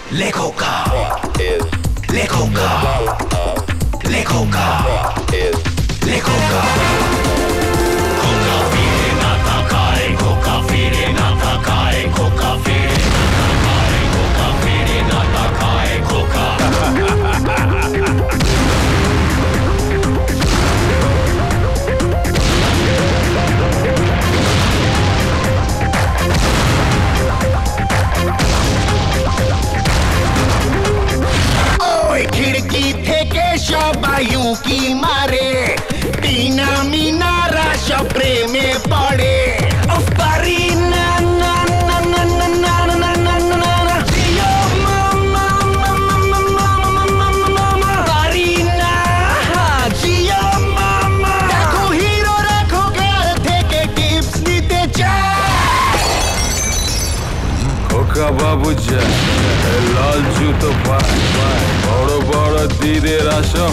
Lekoka Lekoka Lekoka Lekoka Khoka fire na thakaye Khoka fire na thakaye Khoka fire na thakaye Khoka खिड़की থেকে সবাই উকি মারে টিনা মিনারা সব প্রেমে পড়ে পারি না না না না না না না না না না জিও মামা মামা পারি না জিও মামা দেখো হিরো রাখো কার থেকে টিপস নিতে চায় খোকাবাবু যা লাল জুতো পায় বড় বড় দিদের Assam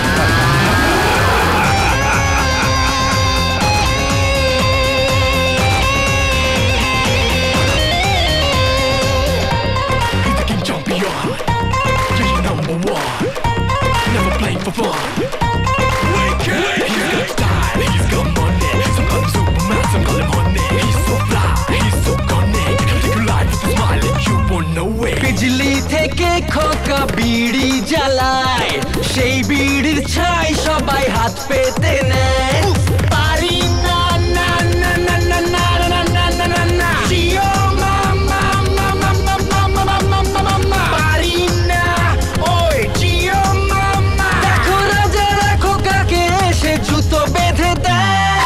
For fun. Wicked. He's got style, he's got money. Some call him Superman, some call him honey. He's so fly, he's so cunning. Take your life with a smile and you won't know it. बिजली থেকে খোকা বিড়ি জ্বালায় সেই বিড়ির ছাই সবাই হাত পেতে নেয় পারি না না না না না না না না না না না জিও মামা মামা মামা মামা মামা পারি না ওই জিও মামা দেখো রাজা রাখো কাকে এসে জুতো বেঁধে দেয়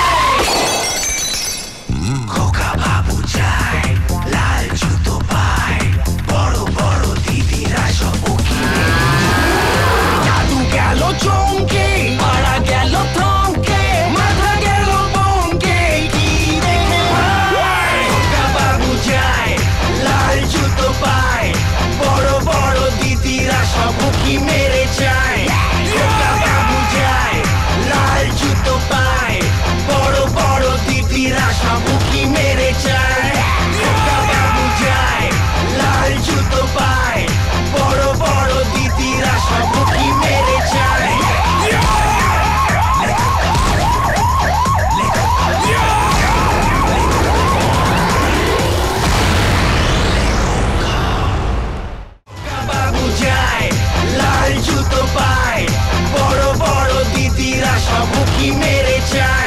খোকাবাবু যায় লাল জুতো পায় বড় বড় দিদিরা সব জাদু গেল চমকে মারা গেল থমকে মাথা গেল বমকে কি দেখে ভাই খোকাবাবু যায় লাল জুতো পায় বড় বড় দিদিরা সব কি মেরে যায় খোকাবাবু যায় লাল জুতো পায় বড় বড় দিদিরা সব কি মেরে যায় খোকাবাবু যায় লাল জুতো পায় বড় বড় দিদিরা সব কি মেরে যায় খোকাবাবু যায় লাল জুতো পায় বড় বড় দিদিরা সব কি মেরে যায়